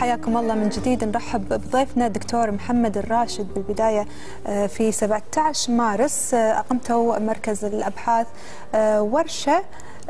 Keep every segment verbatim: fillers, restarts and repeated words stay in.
حياكم الله من جديد. نرحب بضيفنا الدكتور محمد الراشد. بالبداية في سبعة عشر مارس أقمتوا مركز الأبحاث ورشة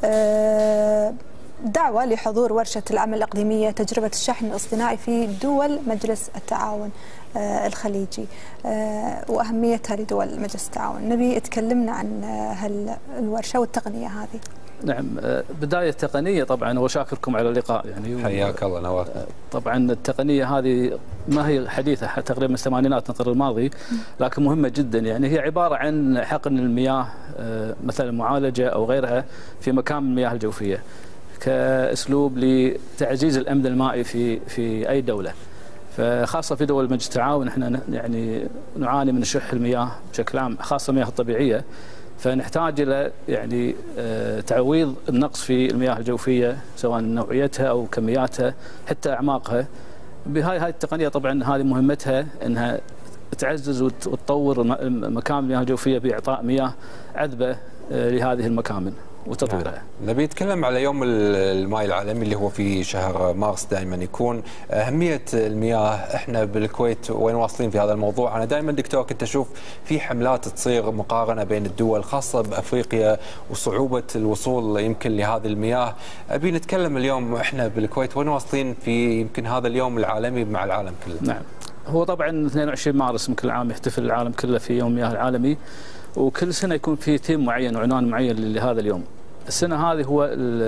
دعوة لحضور ورشة العمل الإقليمية تجربة الشحن الاصطناعي في دول مجلس التعاون الخليجي وأهميتها لدول مجلس التعاون. نبي تكلمنا عن هالورشة والتقنية هذه. نعم، بداية تقنية طبعا، وشاكركم على اللقاء يعني. حياك الله نواف. طبعا التقنية هذه ما هي حديثة، تقريبا من الثمانينات من القرن الماضي، لكن مهمة جدا. يعني هي عبارة عن حقن المياه مثلا معالجة أو غيرها في مكان المياه الجوفية كأسلوب لتعزيز الأمن المائي في في أي دولة. فخاصة في دول مجلس التعاون احنا يعني نعاني من شح المياه بشكل عام، خاصة المياه الطبيعية، فنحتاج الى يعني تعويض النقص في المياه الجوفيه سواء نوعيتها او كمياتها حتى اعماقها. بهاي هاي التقنيه طبعا هذه مهمتها انها تعزز وتطور مكان المياه الجوفيه باعطاء مياه عذبه لهذه المكامن وتطويرها. نعم. نبي نتكلم على يوم الماء العالمي اللي هو في شهر مارس دائما يكون. أهمية المياه احنا بالكويت وين واصلين في هذا الموضوع؟ أنا دائما دكتور كنت أشوف في حملات تصير مقارنة بين الدول خاصة بأفريقيا وصعوبة الوصول يمكن لهذه المياه. أبي نتكلم اليوم احنا بالكويت وين واصلين في يمكن هذا اليوم العالمي مع العالم كله. نعم، هو طبعا اثنين وعشرين مارس من كل عام يحتفل العالم كله في يوم المياه العالمي، وكل سنة يكون في ثيم معين وعنوان معين لهذا اليوم. السنة هذه هو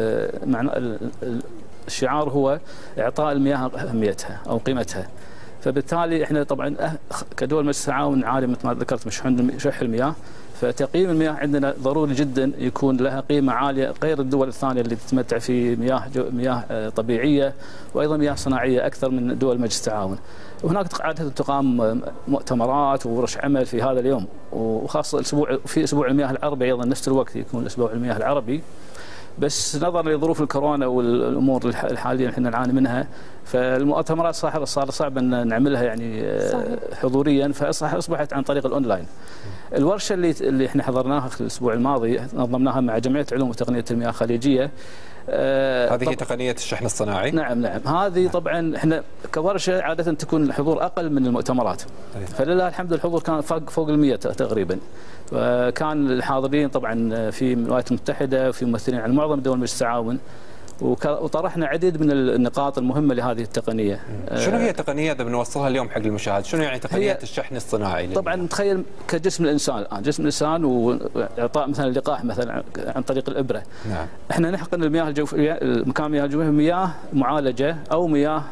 الشعار هو إعطاء المياه أهميتها أو قيمتها. فبالتالي احنا طبعا كدول مجلس التعاون نعاني مثل ما ذكرت من شح المياه، فتقييم المياه عندنا ضروري جدا يكون لها قيمة عالية غير الدول الثانية اللي تتمتع في مياه مياه طبيعية وأيضا مياه صناعية أكثر من دول مجلس التعاون. وهناك عادة تقام مؤتمرات وورش عمل في هذا اليوم، وخاصة الأسبوع في أسبوع المياه العربي أيضا نفس الوقت يكون الأسبوع المياه العربي. بس نظرا لظروف الكورونا والامور الحاليه اللي احنا نعاني منها، فالمؤتمرات صار صار صعب ان نعملها يعني صحيح. حضوريا، فاصبحت عن طريق الاونلاين. الورشه اللي اللي احنا حضرناها في الاسبوع الماضي نظمناها مع جمعيه علوم وتقنيه المياه الخليجيه. آه هذه هي تقنيه الشحن الصناعي. نعم نعم، هذه طبعا احنا كورشه عاده تكون الحضور اقل من المؤتمرات، فلله الحمد الحضور كان فوق فوق المئة تقريبا. وكان الحاضرين طبعا في الولايات المتحده وفي ممثلين عن معظم دول مجلس التعاون، وطرحنا عديد من النقاط المهمه لهذه التقنيه. شنو هي التقنيه اذا بنوصلها اليوم حق المشاهد؟ شنو يعني تقنيه الشحن الصناعي؟ طبعا نتخيل كجسم الانسان الان، جسم الانسان واعطاء مثلا اللقاح مثلا عن طريق الابره. نعم. احنا نحقن المياه الجوفيه، مكان المياه الجوفيه مياه معالجه او مياه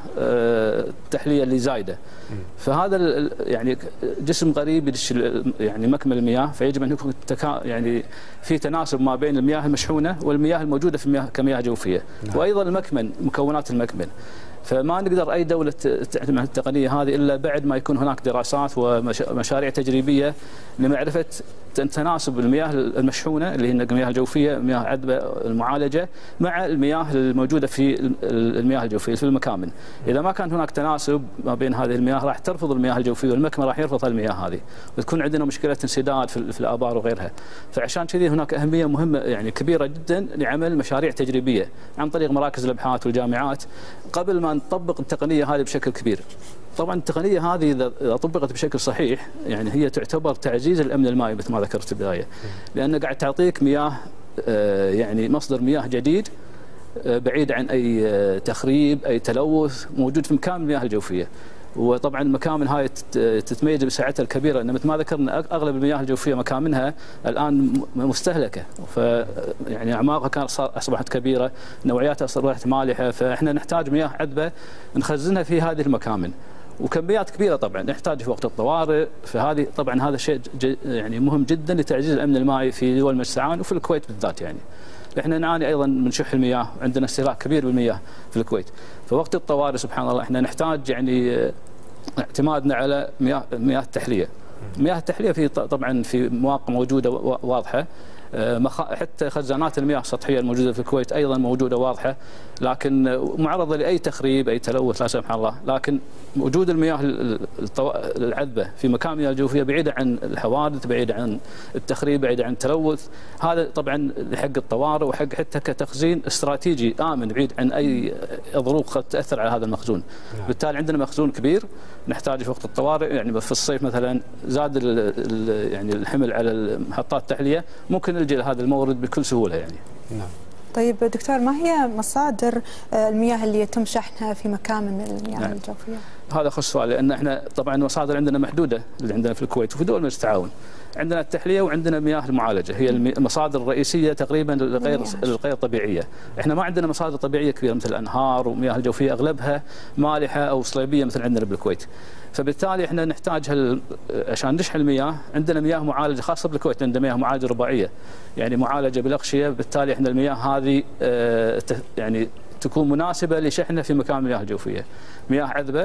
تحليه اللي زايده. فهذا يعني جسم غريب يعني مكمل المياه، فيجب ان يكون يعني في تناسب ما بين المياه المشحونه والمياه الموجوده في المياه كمياه جوفيه. نعم. وايضا المكمن، مكونات المكمن. فما نقدر اي دوله تعتمد على التقنيه هذه الا بعد ما يكون هناك دراسات ومشاريع تجريبيه لمعرفه تناسب المياه المشحونه اللي هي المياه الجوفيه، المياه عذبه المعالجه، مع المياه الموجوده في المياه الجوفيه في المكامن. اذا ما كان هناك تناسب ما بين هذه المياه راح ترفض المياه الجوفيه، والمكمن راح يرفض المياه هذه، وتكون عندنا مشكله انسداد في الابار وغيرها. فعشان كذي هناك اهميه مهمه يعني كبيره جدا لعمل مشاريع تجريبيه عن طريق مراكز الابحاث والجامعات قبل ما نطبق التقنيه هذه بشكل كبير. طبعا التقنيه هذه اذا طبقت بشكل صحيح يعني هي تعتبر تعزيز الامن المائي مثل ما ذكرت في البدايه، لان قاعد تعطيك مياه يعني مصدر مياه جديد بعيد عن اي تخريب اي تلوث موجود في مكان المياه الجوفيه. وطبعا المكامن هاي تتميز بسعتها الكبيره، لان مثل ما ذكرنا اغلب المياه الجوفيه مكامنها الان مستهلكه، ف يعني اعماقها كانت اصبحت كبيره، نوعياتها اصبحت مالحه، فاحنا نحتاج مياه عذبه نخزنها في هذه المكامن، وكميات كبيره طبعا نحتاج في وقت الطوارئ. فهذه طبعا هذا شيء يعني مهم جدا لتعزيز الامن المائي في دول مجلس التعاون وفي الكويت بالذات. يعني احنا نعاني ايضا من شح المياه، عندنا استهلاك كبير بالمياه في الكويت، فوقت الطوارئ سبحان الله احنا نحتاج يعني اعتمادنا على مياه مياه التحليه. مياه التحليه في طبعا في مواقع موجوده واضحه، حتى خزانات المياه السطحيه الموجوده في الكويت ايضا موجوده واضحه، لكن معرضه لاي تخريب اي تلوث لا سمح الله. لكن وجود المياه العذبه في مكان المياه الجوفيه بعيده عن الحوادث، بعيده عن التخريب، بعيده عن التلوث، هذا طبعا حق الطوارئ وحق حتى كتخزين استراتيجي امن بعيد عن اي ظروف قد تاثر على هذا المخزون. نعم. بالتالي عندنا مخزون كبير نحتاج في وقت الطوارئ، يعني في الصيف مثلا زاد ال ال يعني الحمل على محطات التحليه، ممكن نلجئ لهذا المورد بكل سهوله يعني. نعم. طيب دكتور، ما هي مصادر المياه اللي يتم شحنها في مكامن المياه نعم. الجوفيه؟ هذا خص سؤال، لان احنا طبعا المصادر عندنا محدوده اللي عندنا في الكويت وفي دول مجلس التعاون. عندنا التحليه وعندنا مياه المعالجه، هي المصادر الرئيسيه تقريبا الغير الغير طبيعيه. احنا ما عندنا مصادر طبيعيه كبيره مثل الانهار ومياه الجوفيه، اغلبها مالحه او صليبيه مثل عندنا بالكويت. فبالتالي احنا نحتاج عشان نشحن المياه، عندنا مياه معالجه خاصه بالكويت، عندنا مياه معالجه رباعيه يعني معالجه بالاغشيه. بالتالي احنا المياه هذه اه يعني تكون مناسبه لشحنها في مكان المياه الجوفيه. مياه عذبه.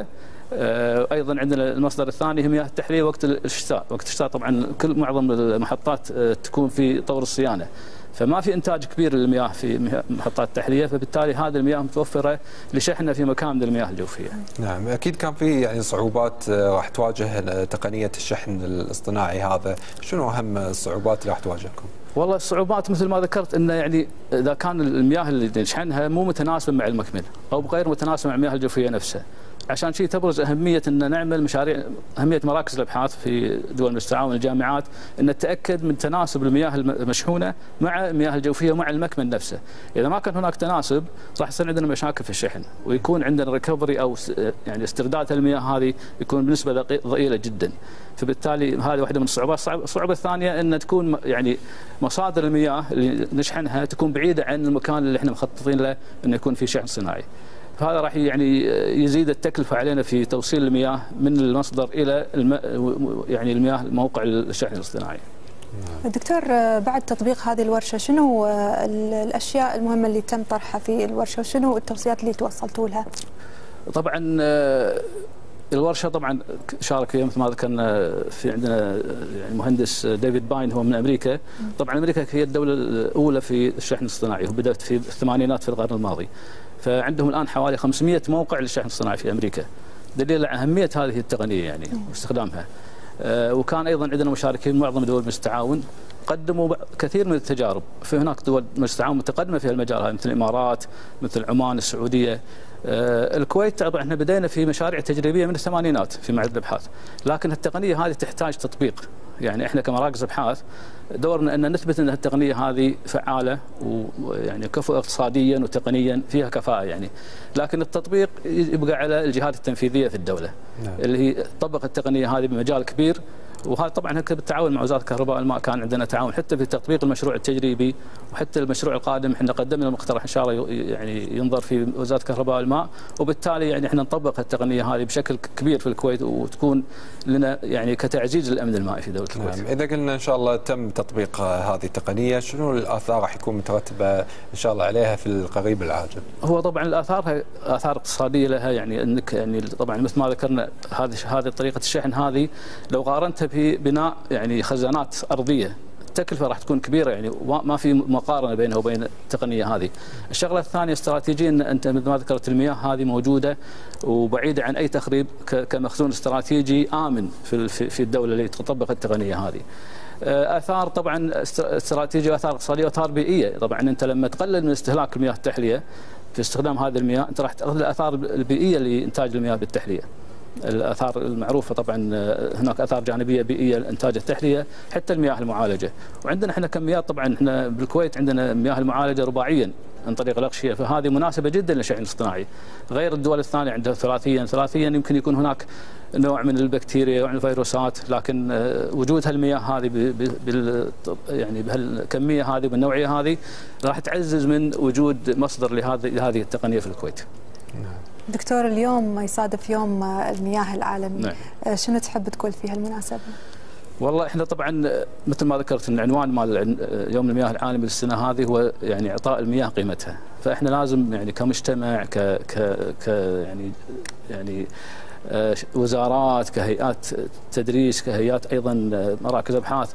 ايضا عندنا المصدر الثاني هي مياه التحليه وقت الشتاء، وقت الشتاء طبعا كل معظم المحطات تكون في طور الصيانه، فما في انتاج كبير للمياه في محطات التحليه، فبالتالي هذه المياه متوفره لشحنها في مكان المياه الجوفيه. نعم، اكيد كان في يعني صعوبات راح تواجه تقنيه الشحن الاصطناعي هذا، شنو اهم الصعوبات اللي راح تواجهكم؟ والله الصعوبات مثل ما ذكرت انه يعني اذا كان المياه اللي نشحنها مو متناسبه مع المكمل او غير متناسبه مع المياه الجوفيه نفسها. عشان شيء تبرز أهمية أن نعمل مشاريع، أهمية مراكز الأبحاث في دول مجلس التعاون الجامعات، أن نتأكد من تناسب المياه المشحونة مع المياه الجوفية ومع المكمن نفسه. إذا ما كان هناك تناسب راح يصير عندنا مشاكل في الشحن، ويكون عندنا ريكفري أو يعني استرداد المياه هذه يكون بنسبة ضئيلة جدا. فبالتالي هذه واحدة من الصعوبات. الصعوبة الثانية أن تكون يعني مصادر المياه اللي نشحنها تكون بعيدة عن المكان اللي احنا مخططين له أنه يكون فيه شحن صناعي. فهذا راح يعني يزيد التكلفة علينا في توصيل المياه من المصدر إلى الم... يعني المياه موقع الشحن الاصطناعي. دكتور، بعد تطبيق هذه الورشة شنو الأشياء المهمة اللي تم طرحها في الورشة وشنو التوصيات اللي توصلتوا لها؟ طبعا الورشة طبعا شارك فيها مثل ما ذكرنا في عندنا يعني المهندس ديفيد باين هو من أمريكا. طبعا أمريكا هي الدولة الأولى في الشحن الاصطناعي، وبدأت في الثمانينات في القرن الماضي. فعندهم الآن حوالي خمسمئة موقع للشحن الصناعي في أمريكا، دليل على أهمية هذه التقنية يعني واستخدامها. آه وكان أيضا عندنا مشاركين معظم دول مجلس التعاون قدموا كثير من التجارب. في هناك دول مجلس التعاون متقدمة في المجال هذا مثل الإمارات، مثل عمان، السعودية. آه الكويت طبعا احنا بدينا في مشاريع تجريبية من الثمانينات في معهد الأبحاث، لكن التقنية هذه تحتاج تطبيق. يعني احنا كمراكز ابحاث دورنا ان نثبت ان التقنيه هذه فعاله ويعني كفؤ اقتصاديا وتقنيا فيها كفاءه يعني، لكن التطبيق يبقى على الجهات التنفيذيه في الدوله. نعم. اللي هي تطبق التقنيه هذه بمجال كبير، وهذا طبعا بالتعاون مع وزاره الكهرباء والماء كان عندنا تعاون حتى في تطبيق المشروع التجريبي، وحتى المشروع القادم احنا قدمنا مقترح ان شاء الله يعني ينظر في وزاره الكهرباء والماء، وبالتالي يعني احنا نطبق التقنيه هذه بشكل كبير في الكويت وتكون لنا يعني كتعزيز الامن المائي في دوله الكويت. نعم. اذا قلنا ان شاء الله تم تطبيق هذه التقنيه، شنو الاثار راح يكون مترتبه ان شاء الله عليها في القريب العاجل؟ هو طبعا الاثار اثار اقتصاديه لها، يعني انك يعني طبعا مثل ما ذكرنا هذه هذه طريقه الشحن هذه لو قارنتها ببناء يعني خزانات ارضيه التكلفه راح تكون كبيره، يعني ما في مقارنه بينها وبين التقنيه هذه. الشغله الثانيه استراتيجيا انت مثل ما ذكرت المياه هذه موجوده وبعيده عن اي تخريب كمخزون استراتيجي امن في في الدوله اللي تطبق التقنيه هذه. اثار طبعا استراتيجيه واثار اقتصاديه واثار بيئيه. طبعا انت لما تقلل من استهلاك المياه التحليه في استخدام هذه المياه انت راح تاخذ الاثار البيئيه لانتاج المياه بالتحليه. الاثار المعروفه طبعا هناك اثار جانبيه بيئيه لانتاج التحليه، حتى المياه المعالجه. وعندنا احنا كميات طبعا احنا بالكويت عندنا مياه المعالجه رباعيا عن طريق الاغشيه، فهذه مناسبه جدا للشحن الاصطناعي. غير الدول الثانيه عندها ثلاثيا، ثلاثيا يمكن يكون هناك نوع من البكتيريا ونوع من الفيروسات، لكن وجود هالمياه هذه بال يعني بهالكميه هذه بالنوعيه هذه راح تعزز من وجود مصدر لهذه لهذه التقنيه في الكويت. دكتور، اليوم يصادف يوم المياه العالمي. نعم. شنو تحب تقول في هالمناسبة؟ والله احنا طبعا مثل ما ذكرت ان عنوان مال يوم المياه العالمي للسنه هذه هو يعني اعطاء المياه قيمتها، فاحنا لازم يعني كمجتمع ك ك ك يعني يعني وزارات، كهيئات تدريس، كهيئات ايضا مراكز ابحاث،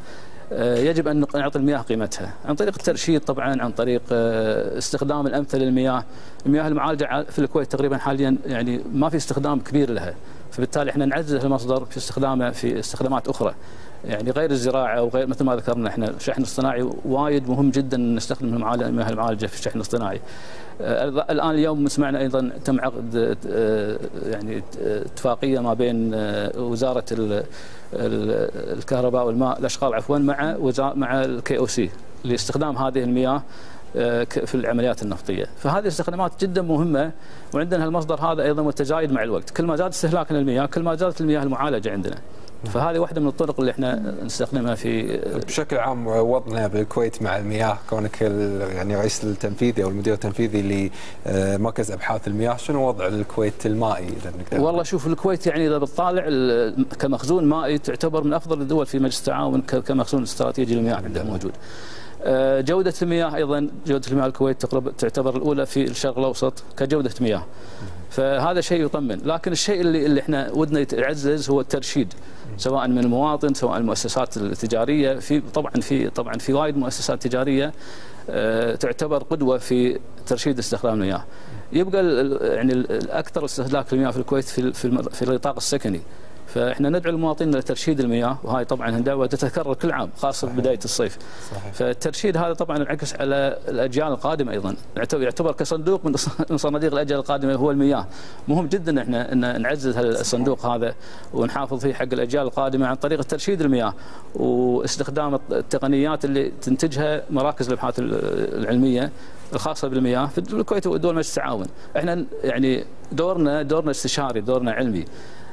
يجب أن نعطي المياه قيمتها عن طريق الترشيد طبعا، عن طريق استخدام الأمثل للمياه. المياه المعالجة في الكويت تقريبا حاليا يعني ما في استخدام كبير لها، فبالتالي احنا نعزز المصدر في استخدامه في استخدامات أخرى يعني غير الزراعة وغير مثل ما ذكرنا احنا الشحن الصناعي وايد مهم جدا نستخدم المياه المعالجة في الشحن الصناعي. الآن اليوم سمعنا أيضا تم عقد يعني اتفاقية ما بين وزارة الكهرباء والماء الأشغال عفوا مع مع الكي او سي لاستخدام هذه المياه في العمليات النفطية، فهذه استخدامات جدا مهمة، وعندنا المصدر هذا أيضا متزايد مع الوقت، كل ما زاد استهلاكنا للمياه كل ما زادت المياه المعالجة عندنا. فهذه واحدة من الطرق اللي احنا نستخدمها في بشكل عام. وضعنا بالكويت مع المياه كونك يعني رئيس التنفيذي او المدير التنفيذي لمركز ابحاث المياه، شنو وضع الكويت المائي اذا نقدر؟ والله شوف الكويت يعني اذا بتطالع كمخزون مائي تعتبر من افضل الدول في مجلس التعاون كمخزون استراتيجي للمياه عندنا موجود. جودة المياه ايضا جودة المياه الكويت تعتبر الاولى في الشرق الاوسط كجودة مياه. فهذا شيء يطمن، لكن الشيء اللي اللي احنا ودنا يتعزز هو الترشيد سواء من المواطن سواء المؤسسات التجاريه. في طبعا في طبعا في وايد مؤسسات تجاريه اه تعتبر قدوه في ترشيد استخدام المياه. يبقى يعني الاكثر استهلاك للمياه في الكويت في في, في النطاق السكني، فاحنا ندعو المواطنين لترشيد المياه، وهاي طبعا هندوه تتكرر كل عام خاصه في بدايه الصيف. صحيح. فالترشيد هذا طبعا ينعكس على الاجيال القادمه ايضا، يعتبر كصندوق من صناديق الاجيال القادمه هو المياه. مهم جدا احنا ان نعزز الصندوق هذا ونحافظ فيه حق الاجيال القادمه عن طريق ترشيد المياه واستخدام التقنيات اللي تنتجها مراكز الابحاث العلميه الخاصه بالمياه في الكويت ودول مجلس التعاون. احنا يعني دورنا دورنا استشاري، دورنا علمي،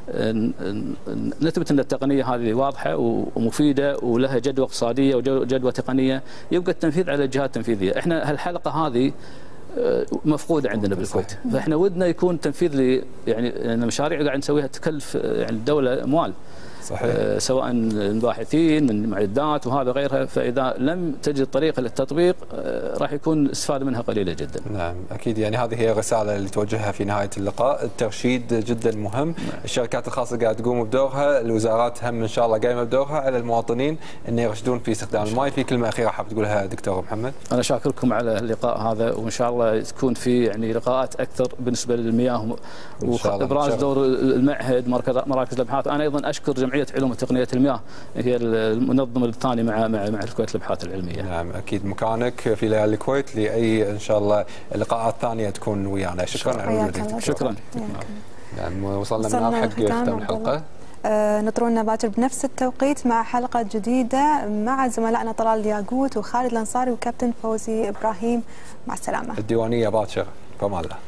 نثبت ان التقنيه هذه واضحه ومفيده ولها جدوى اقتصاديه وجدوى تقنيه، يبقى التنفيذ على الجهات التنفيذيه. احنا هالحلقه هذه مفقوده عندنا بالكويت، فاحنا ودنا يكون تنفيذ ل يعني المشاريع اللي قاعد نسويها تكلف يعني الدوله اموال. صحيح. آه سواء من باحثين من معدات وهذا غيرها، فاذا لم تجد طريقه للتطبيق آه راح يكون الاستفاده منها قليله جدا. نعم اكيد، يعني هذه هي الرساله اللي توجهها في نهايه اللقاء، الترشيد جدا مهم. نعم. الشركات الخاصه قاعده تقوم بدورها، الوزارات هم ان شاء الله قايمه بدورها، على المواطنين ان يرشدون في استخدام الماء. في كلمه اخيره حاب تقولها دكتور محمد؟ انا شاكركم على اللقاء هذا، وان شاء الله تكون في يعني لقاءات اكثر بالنسبه للمياه وابراز دور المعهد مراكز الابحاث. انا ايضا اشكر جمعيه علوم وتقنيه المياه هي المنظمه الثانيه مع مع مع الكويت للابحاث العلميه. نعم اكيد مكانك في ليالي الكويت لاي ان شاء الله لقاءات ثانيه تكون ويانا. شكرا على وجودك. شكرا. نعم وصلنا من حق ختام الحلقه. آه نطرونا باكر بنفس التوقيت مع حلقه جديده مع زملائنا طلال الياقوت وخالد الانصاري وكابتن فوزي ابراهيم. مع السلامه. الديوانيه باكر، فما الله.